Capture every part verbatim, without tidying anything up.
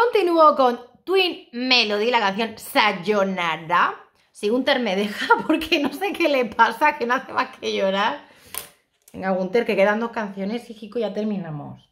continúo con Twin Melody, la canción Sayonara. Si Gunter me deja, porque no sé qué le pasa, que no hace más que llorar. Venga, Gunter, que quedan dos canciones y Jico ya terminamos.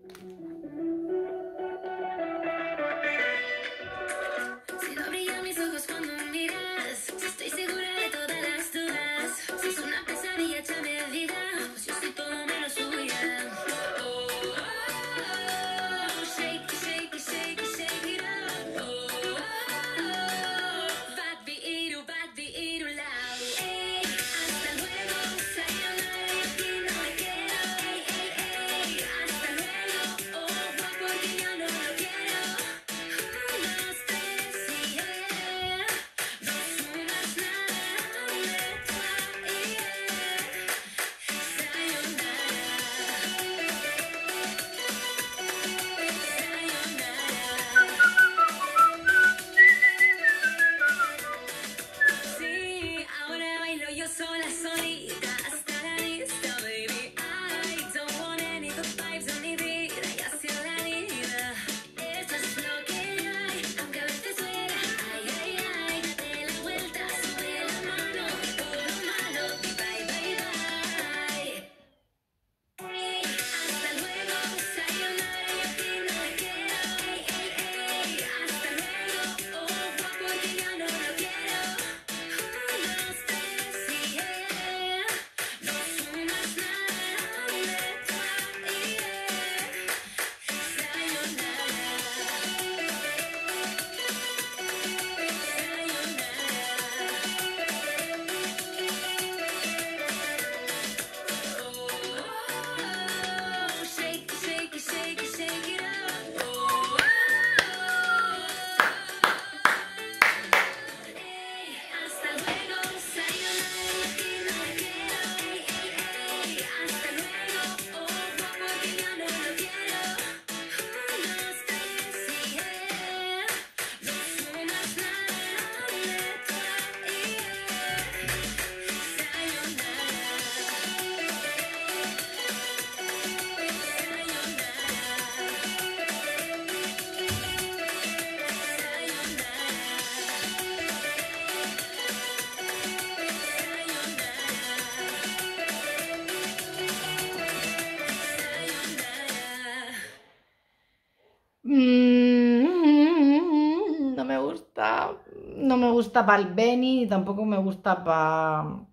Mm, no me gusta. No me gusta para el Benny y tampoco me gusta para.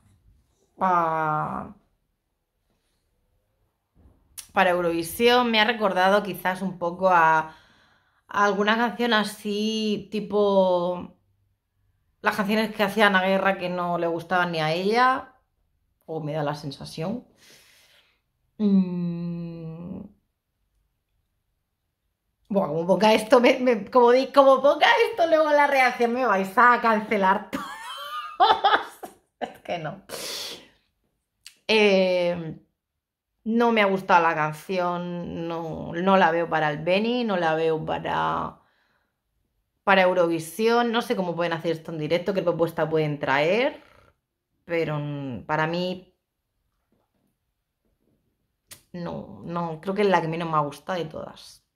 Pa, para Eurovisión. Me ha recordado quizás un poco a, a alguna canción así, tipo las canciones que hacía Ana Guerra que no le gustaban ni a ella, o me da la sensación. Mm. Bueno, como ponga esto, me, me- como, di- como ponga esto luego en la reacción me vais a cancelar todos. Es que no. Eh, no me ha gustado la canción, no, no la veo para el Benny, no la veo para, para Eurovisión. No sé cómo pueden hacer esto en directo, qué propuesta pueden traer, pero mm, para mí no, no, creo que es la que menos me ha gustado de todas.